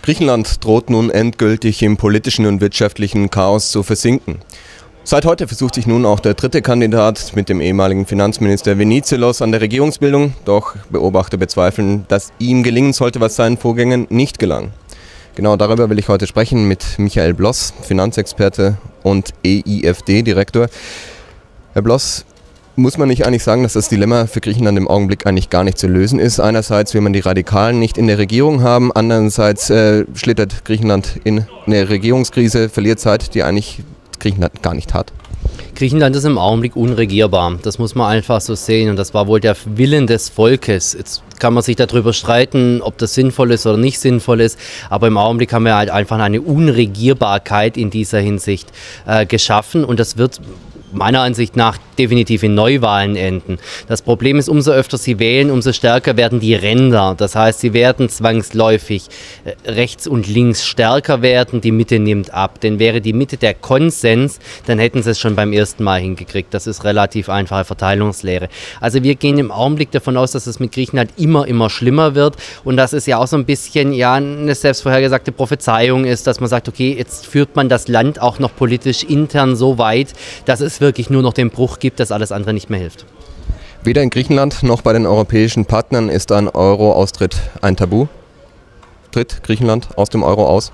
Griechenland droht nun endgültig im politischen und wirtschaftlichen Chaos zu versinken. Seit heute versucht sich nun auch der dritte Kandidat mit dem ehemaligen Finanzminister Venizelos an der Regierungsbildung. Doch Beobachter bezweifeln, dass ihm gelingen sollte, was seinen Vorgängern nicht gelang. Genau darüber will ich heute sprechen mit Michael Bloss, Finanzexperte und EIFD-Direktor. Herr Bloss, muss man nicht eigentlich sagen, dass das Dilemma für Griechenland im Augenblick eigentlich gar nicht zu lösen ist? Einerseits will man die Radikalen nicht in der Regierung haben, andererseits schlittert Griechenland in eine Regierungskrise, verliert Zeit, die eigentlich Griechenland gar nicht hat. Griechenland ist im Augenblick unregierbar. Das muss man einfach so sehen. Und das war wohl der Willen des Volkes. Jetzt kann man sich darüber streiten, ob das sinnvoll ist oder nicht sinnvoll ist. Aber im Augenblick haben wir halt einfach eine Unregierbarkeit in dieser Hinsicht geschaffen. Und das wird meiner Ansicht nach definitiv in Neuwahlen enden. Das Problem ist, umso öfter sie wählen, umso stärker werden die Ränder. Das heißt, sie werden zwangsläufig rechts und links stärker werden, die Mitte nimmt ab. Denn wäre die Mitte der Konsens, dann hätten sie es schon beim ersten Mal hingekriegt. Das ist relativ einfache Verteilungslehre. Also wir gehen im Augenblick davon aus, dass es mit Griechenland immer schlimmer wird. Und das ist ja auch so ein bisschen eine selbst vorhergesagte Prophezeiung ist, dass man sagt, okay, jetzt führt man das Land auch noch politisch intern so weit, dass es wirklich nur noch den Bruch gibt, dass alles andere nicht mehr hilft. Weder in Griechenland noch bei den europäischen Partnern ist ein Euro-Austritt ein Tabu. Tritt Griechenland aus dem Euro aus?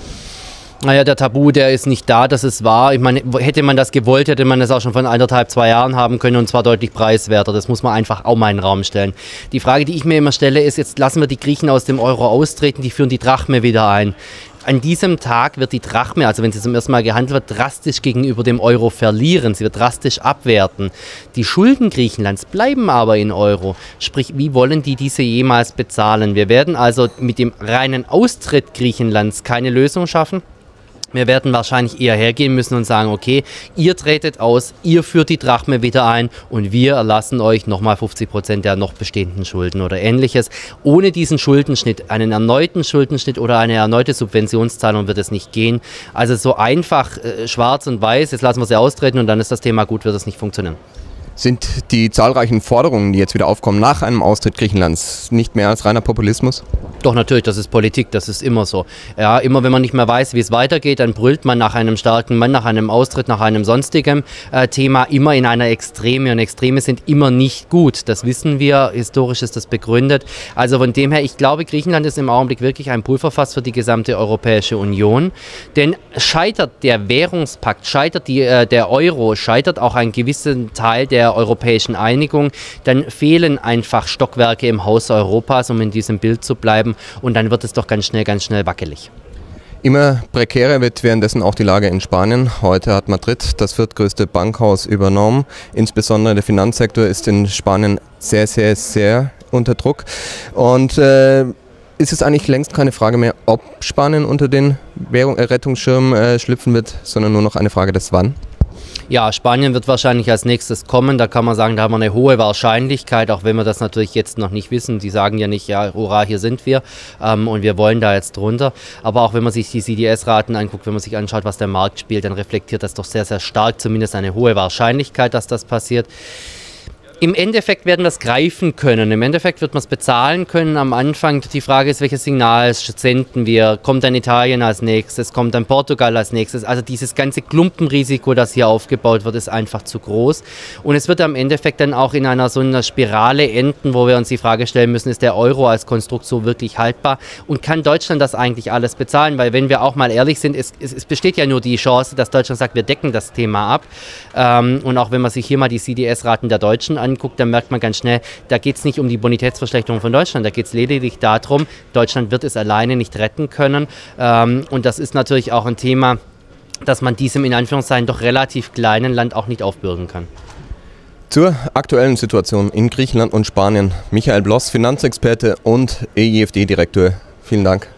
Naja, der Tabu, der ist nicht da, das ist wahr. Ich meine, hätte man das gewollt, hätte man das auch schon von 1,5, 2 Jahren haben können und zwar deutlich preiswerter. Das muss man einfach auch mal in den Raum stellen. Die Frage, die ich mir immer stelle, ist, jetzt lassen wir die Griechen aus dem Euro austreten, die führen die Drachme wieder ein. An diesem Tag wird die Drachme, also wenn sie zum ersten Mal gehandelt wird, drastisch gegenüber dem Euro verlieren. Sie wird drastisch abwerten. Die Schulden Griechenlands bleiben aber in Euro. Sprich, wie wollen die diese jemals bezahlen? Wir werden also mit dem reinen Austritt Griechenlands keine Lösung schaffen. Wir werden wahrscheinlich eher hergehen müssen und sagen, okay, ihr tretet aus, ihr führt die Drachme wieder ein und wir erlassen euch nochmal 50% der noch bestehenden Schulden oder ähnliches. Ohne diesen Schuldenschnitt, einen erneuten Schuldenschnitt oder eine erneute Subventionszahlung wird es nicht gehen. Also so einfach schwarz und weiß, jetzt lassen wir sie austreten und dann ist das Thema gut, wird es nicht funktionieren. Sind die zahlreichen Forderungen, die jetzt wieder aufkommen nach einem Austritt Griechenlands, nicht mehr als reiner Populismus? Doch, natürlich, das ist Politik, das ist immer so. Ja, immer wenn man nicht mehr weiß, wie es weitergeht, dann brüllt man nach einem starken Mann, nach einem Austritt, nach einem sonstigen Thema, immer in einer Extreme. Und Extreme sind immer nicht gut, das wissen wir, historisch ist das begründet. Also von dem her, ich glaube, Griechenland ist im Augenblick wirklich ein Pulverfass für die gesamte Europäische Union. Denn scheitert der Währungspakt, scheitert der Euro, scheitert auch ein gewisser Teil der europäischen Einigung, dann fehlen einfach Stockwerke im Haus Europas, um in diesem Bild zu bleiben. Und dann wird es doch ganz schnell wackelig. Immer prekärer wird währenddessen auch die Lage in Spanien. Heute hat Madrid das viertgrößte Bankhaus übernommen. Insbesondere der Finanzsektor ist in Spanien sehr unter Druck. Und ist es eigentlich längst keine Frage mehr, ob Spanien unter den Rettungsschirm schlüpfen wird, sondern nur noch eine Frage des Wann? Ja, Spanien wird wahrscheinlich als nächstes kommen. Da kann man sagen, da haben wir eine hohe Wahrscheinlichkeit, auch wenn wir das natürlich jetzt noch nicht wissen. Die sagen ja nicht, ja, hurra, hier sind wir und wir wollen da jetzt drunter. Aber auch wenn man sich die CDS-Raten anguckt, wenn man sich anschaut, was der Markt spielt, dann reflektiert das doch sehr stark, zumindest eine hohe Wahrscheinlichkeit, dass das passiert. Im Endeffekt werden wir es greifen können, im Endeffekt wird man es bezahlen können. Am Anfang die Frage ist, welches Signal senden wir? Kommt dann Italien als nächstes, kommt dann Portugal als nächstes? Also dieses ganze Klumpenrisiko, das hier aufgebaut wird, ist einfach zu groß. Und es wird am Endeffekt dann auch in einer so einer Spirale enden, wo wir uns die Frage stellen müssen, ist der Euro als Konstrukt so wirklich haltbar? Und kann Deutschland das eigentlich alles bezahlen? Weil wenn wir auch mal ehrlich sind, es besteht ja nur die Chance, dass Deutschland sagt, wir decken das Thema ab. Und auch wenn man sich hier mal die CDS-Raten der Deutschen anguckt, dann merkt man ganz schnell, da geht es nicht um die Bonitätsverschlechterung von Deutschland, da geht es lediglich darum, Deutschland wird es alleine nicht retten können. Und das ist natürlich auch ein Thema, dass man diesem in Anführungszeichen doch relativ kleinen Land auch nicht aufbürden kann. Zur aktuellen Situation in Griechenland und Spanien. Michael Bloss, Finanzexperte und EIFD-Direktor. Vielen Dank.